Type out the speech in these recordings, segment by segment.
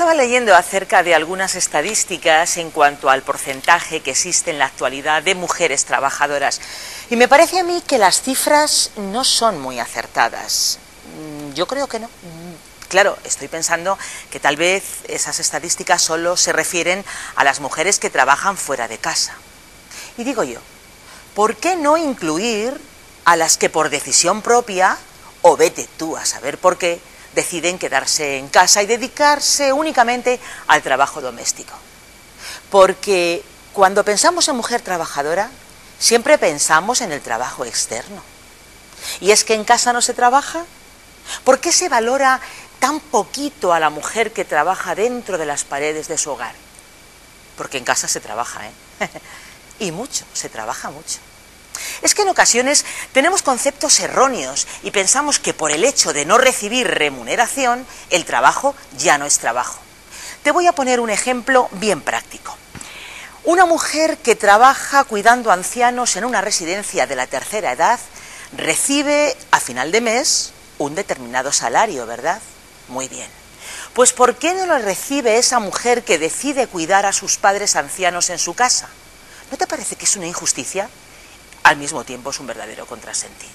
Estaba leyendo acerca de algunas estadísticas en cuanto al porcentaje que existe en la actualidad de mujeres trabajadoras y me parece a mí que las cifras no son muy acertadas. Yo creo que no. Claro, estoy pensando que tal vez esas estadísticas solo se refieren a las mujeres que trabajan fuera de casa. Y digo yo, ¿por qué no incluir a las que por decisión propia, o vete tú a saber por qué, deciden quedarse en casa y dedicarse únicamente al trabajo doméstico? Porque cuando pensamos en mujer trabajadora, siempre pensamos en el trabajo externo. ¿Y es que en casa no se trabaja? ¿Por qué se valora tan poquito a la mujer que trabaja dentro de las paredes de su hogar? Porque en casa se trabaja, y mucho, se trabaja mucho. Es que en ocasiones tenemos conceptos erróneos y pensamos que por el hecho de no recibir remuneración, el trabajo ya no es trabajo. Te voy a poner un ejemplo bien práctico. Una mujer que trabaja cuidando a ancianos en una residencia de la tercera edad recibe a final de mes un determinado salario, ¿verdad? Muy bien. Pues ¿por qué no lo recibe esa mujer que decide cuidar a sus padres ancianos en su casa? ¿No te parece que es una injusticia? Al mismo tiempo es un verdadero contrasentido.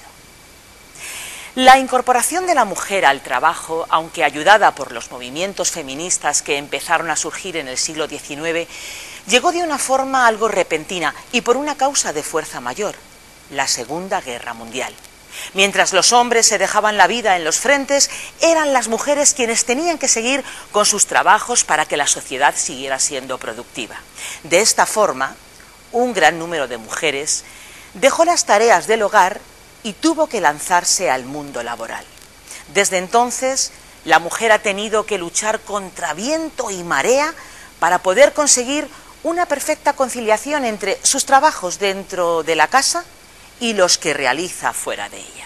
La incorporación de la mujer al trabajo, aunque ayudada por los movimientos feministas que empezaron a surgir en el siglo XIX, llegó de una forma algo repentina y por una causa de fuerza mayor, la Segunda Guerra Mundial. Mientras los hombres se dejaban la vida en los frentes, eran las mujeres quienes tenían que seguir con sus trabajos para que la sociedad siguiera siendo productiva. De esta forma, un gran número de mujeres dejó las tareas del hogar y tuvo que lanzarse al mundo laboral. Desde entonces, la mujer ha tenido que luchar contra viento y marea para poder conseguir una perfecta conciliación entre sus trabajos dentro de la casa y los que realiza fuera de ella.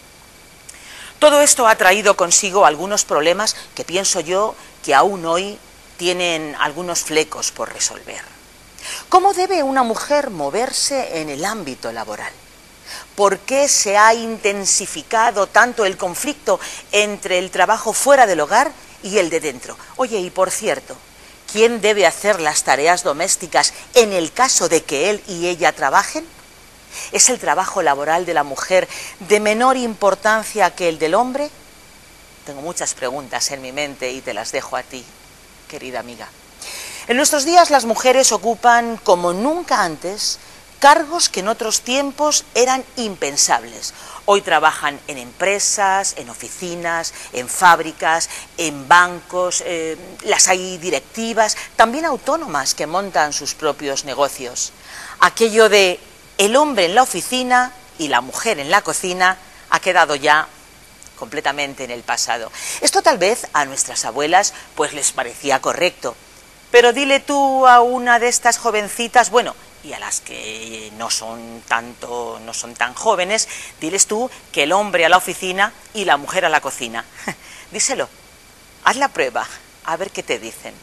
Todo esto ha traído consigo algunos problemas que pienso yo que aún hoy tienen algunos flecos por resolver. ¿Cómo debe una mujer moverse en el ámbito laboral? ¿Por qué se ha intensificado tanto el conflicto entre el trabajo fuera del hogar y el de dentro? Oye, y por cierto, ¿quién debe hacer las tareas domésticas en el caso de que él y ella trabajen? ¿Es el trabajo laboral de la mujer de menor importancia que el del hombre? Tengo muchas preguntas en mi mente y te las dejo a ti, querida amiga. En nuestros días las mujeres ocupan, como nunca antes, cargos que en otros tiempos eran impensables. Hoy trabajan en empresas, en oficinas, en fábricas, en bancos, las hay directivas, también autónomas que montan sus propios negocios. Aquello de el hombre en la oficina y la mujer en la cocina ha quedado ya completamente en el pasado. Esto tal vez a nuestras abuelas pues les parecía correcto, pero dile tú a una de estas jovencitas, bueno, y a las que no son tan jóvenes, diles tú que el hombre a la oficina y la mujer a la cocina. Díselo, haz la prueba, a ver qué te dicen.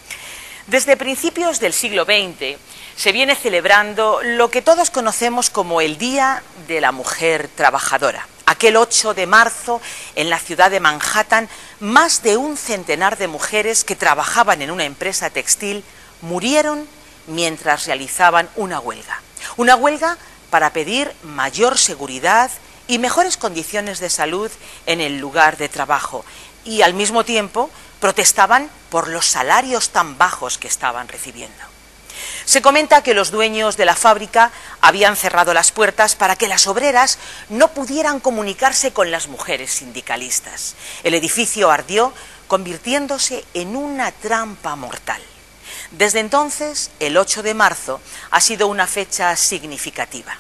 Desde principios del siglo XX se viene celebrando lo que todos conocemos como el Día de la Mujer Trabajadora. Aquel 8 de marzo, en la ciudad de Manhattan, más de un centenar de mujeres que trabajaban en una empresa textil murieron mientras realizaban una huelga. Una huelga para pedir mayor seguridad y mejores condiciones de salud en el lugar de trabajo y al mismo tiempo protestaban por los salarios tan bajos que estaban recibiendo. Se comenta que los dueños de la fábrica habían cerrado las puertas para que las obreras no pudieran comunicarse con las mujeres sindicalistas. El edificio ardió, convirtiéndose en una trampa mortal. Desde entonces, el 8 de marzo ha sido una fecha significativa.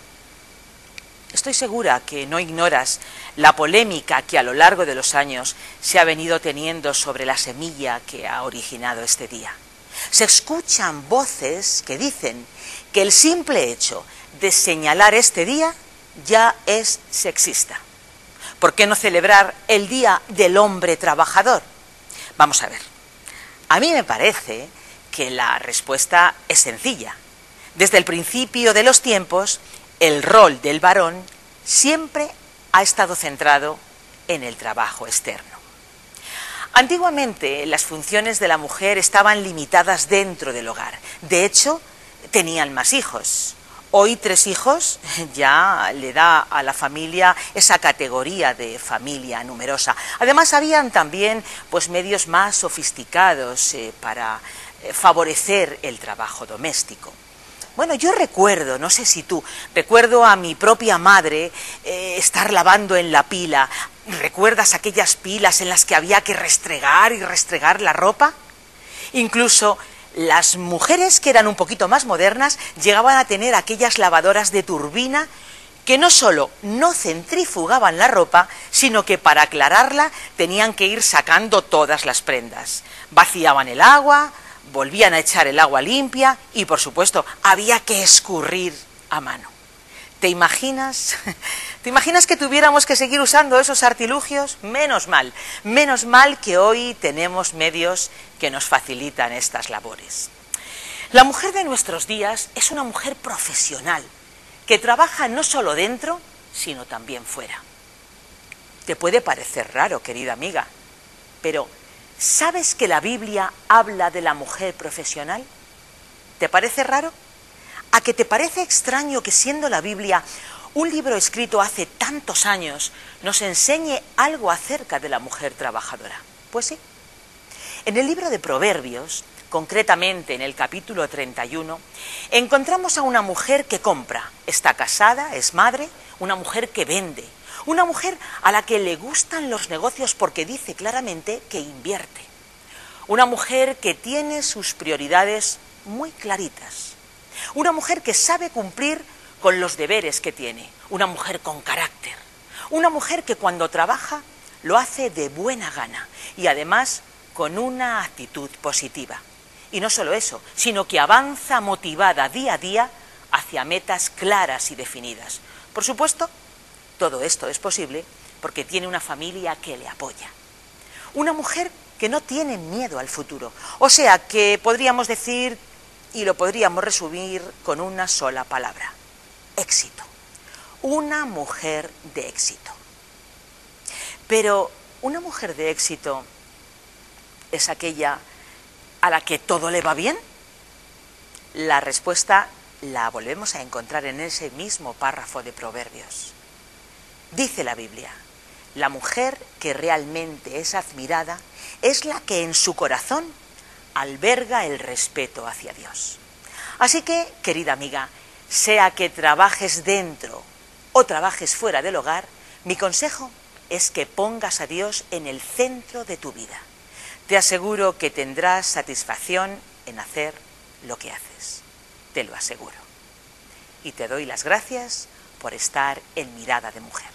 Estoy segura que no ignoras la polémica que a lo largo de los años se ha venido teniendo sobre la semilla que ha originado este día. Se escuchan voces que dicen que el simple hecho de señalar este día ya es sexista. ¿Por qué no celebrar el Día del Hombre Trabajador? Vamos a ver. A mí me parece que la respuesta es sencilla. Desde el principio de los tiempos, el rol del varón siempre ha estado centrado en el trabajo externo. Antiguamente las funciones de la mujer estaban limitadas dentro del hogar. De hecho, tenían más hijos. Hoy 3 hijos ya le da a la familia esa categoría de familia numerosa. Además, habían también pues, medios más sofisticados para favorecer el trabajo doméstico. Bueno, yo recuerdo, no sé si tú, recuerdo a mi propia madre estar lavando en la pila. ¿Recuerdas aquellas pilas en las que había que restregar y restregar la ropa? Incluso las mujeres que eran un poquito más modernas llegaban a tener aquellas lavadoras de turbina que no solo no centrifugaban la ropa, sino que para aclararla tenían que ir sacando todas las prendas. Vaciaban el agua, volvían a echar el agua limpia y, por supuesto, había que escurrir a mano. ¿Te imaginas? ¿Te imaginas que tuviéramos que seguir usando esos artilugios? Menos mal que hoy tenemos medios que nos facilitan estas labores. La mujer de nuestros días es una mujer profesional, que trabaja no solo dentro, sino también fuera. Te puede parecer raro, querida amiga, pero ¿sabes que la Biblia habla de la mujer profesional? ¿Te parece raro? ¿A que te parece extraño que, siendo la Biblia un libro escrito hace tantos años, nos enseñe algo acerca de la mujer trabajadora? Pues sí. En el libro de Proverbios, concretamente en el capítulo 31, encontramos a una mujer que compra, está casada, es madre, una mujer que vende, una mujer a la que le gustan los negocios porque dice claramente que invierte, una mujer que tiene sus prioridades muy claritas, una mujer que sabe cumplir con los deberes que tiene, una mujer con carácter, una mujer que cuando trabaja lo hace de buena gana y además con una actitud positiva. Y no solo eso, sino que avanza motivada día a día hacia metas claras y definidas. Por supuesto, todo esto es posible porque tiene una familia que le apoya. Una mujer que no tiene miedo al futuro. O sea, que podríamos decir, y lo podríamos resumir con una sola palabra: éxito. Una mujer de éxito. Pero una mujer de éxito es aquella a la que todo le va bien. La respuesta la volvemos a encontrar en ese mismo párrafo de Proverbios. Dice la Biblia: la mujer que realmente es admirada es la que en su corazón alberga el respeto hacia Dios. Así que, querida amiga, sea que trabajes dentro o trabajes fuera del hogar, mi consejo es que pongas a Dios en el centro de tu vida. Te aseguro que tendrás satisfacción en hacer lo que haces. Te lo aseguro. Y te doy las gracias por estar en Mirada de Mujer.